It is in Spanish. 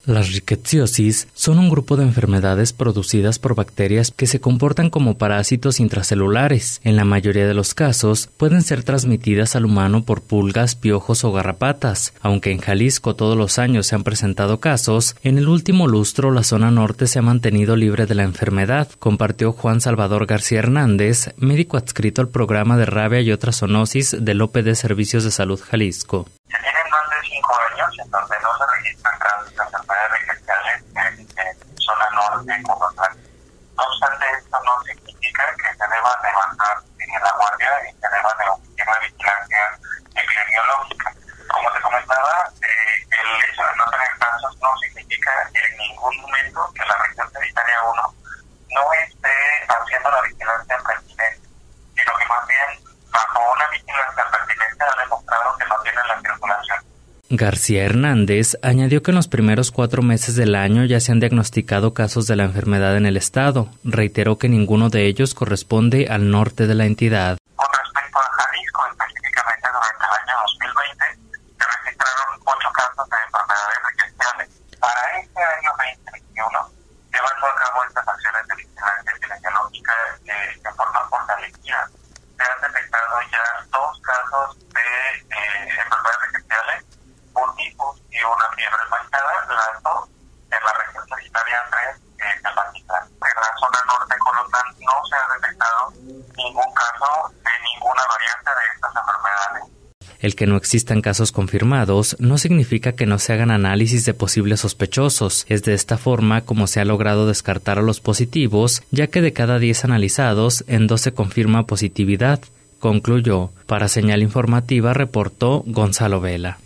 Las rickettsiosis son un grupo de enfermedades producidas por bacterias que se comportan como parásitos intracelulares. En la mayoría de los casos, pueden ser transmitidas al humano por pulgas, piojos o garrapatas. Aunque en Jalisco todos los años se han presentado casos, en el último lustro la zona norte se ha mantenido libre de la enfermedad, compartió Juan Salvador García Hernández, médico adscrito al programa de rabia y otras zoonosis del OPD Servicios de Salud Jalisco. Se tienen más de 5 años en donde no se registran casos de enfermedades rickettsiales en zona norte como tal. No obstante, esto no significa que se deba de bajar la guardia y se deba de omitir la vigilancia epidemiológica. Como te comentaba, el hecho de no tener casos no significa en ningún momento que la región sanitaria 1 no esté haciendo la vigilancia pertinente, sino que más bien bajo una vigilancia pertinente ha demostrado que no tiene la circulación. García Hernández añadió que en los primeros 4 meses del año ya se han diagnosticado casos de la enfermedad en el estado. Reiteró que ninguno de ellos corresponde al norte de la entidad. Con respecto a Jalisco, específicamente durante el año 2020, se registraron 8 casos de enfermedades rickettsiales. Para este año 2021, llevando a cabo estas acciones de vigilancia epidemiológica de forma fortalecida, se han detectado ya 2 casos de enfermedades rickettsiales, un tifus y una fiebre marcada, las 2 en la región sanitaria 3 de Patitlán. En la zona norte colonial no se ha detectado ningún caso de ninguna variante de estas enfermedades. El que no existan casos confirmados no significa que no se hagan análisis de posibles sospechosos. Es de esta forma como se ha logrado descartar a los positivos, ya que de cada 10 analizados, en 2 se confirma positividad, concluyó. Para Señal Informativa reportó Gonzalo Vela.